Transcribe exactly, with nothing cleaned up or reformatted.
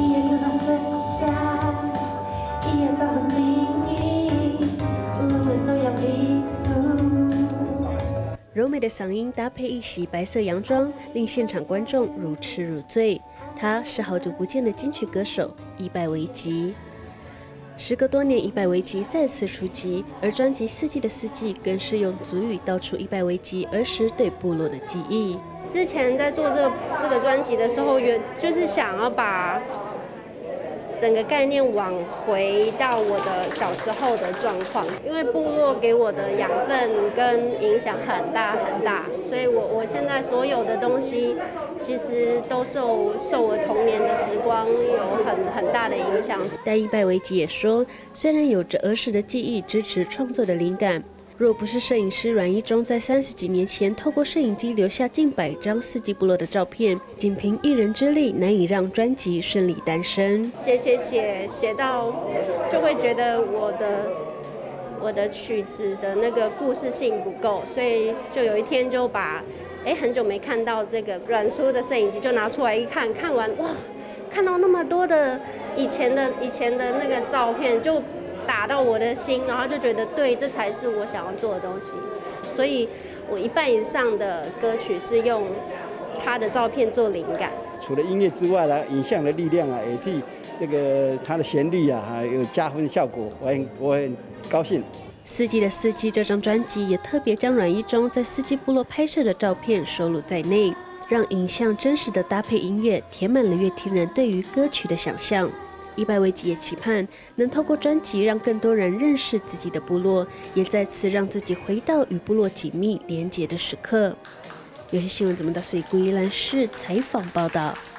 柔美的嗓音搭配一袭白色洋装，令现场观众如痴如醉。他是好久不见的金曲歌手伊拜维吉。时隔多年，伊拜维吉再次出击，而专辑《四季的四季》更是用族语道出伊拜维吉儿时对部落的记忆。 之前在做这个这个专辑的时候，原就是想要把整个概念往回到我的小时候的状况，因为部落给我的养分跟影响很大很大，所以我我现在所有的东西其实都受受我童年的时光有很很大的影响。 但伊拜维吉也说，虽然有着儿时的记忆支持创作的灵感，若不是摄影师阮一中在三十几年前透过摄影机留下近百张四季部落的照片，仅凭一人之力难以让专辑顺利诞生。 写写写写到，就会觉得我的我的曲子的那个故事性不够，所以就有一天就把哎很久没看到这个阮叔的摄影机就拿出来一看，看完哇，看到那么多的以前的以前的那个照片就打到我的心，然后就觉得对，这才是我想要做的东西。所以我一半以上的歌曲是用他的照片做灵感。 除了音乐之外呢，影像的力量啊，也替这个它的旋律啊有加分效果，我很我很高兴。 四季的四季这张专辑也特别将阮一中在四季部落拍摄的照片收录在内，让影像真实的搭配音乐，填满了乐听人对于歌曲的想象。伊拜维吉也期盼能透过专辑让更多人认识自己的部落，也再次让自己回到与部落紧密连结的时刻。有些新闻怎么到是以归兰市采访报道。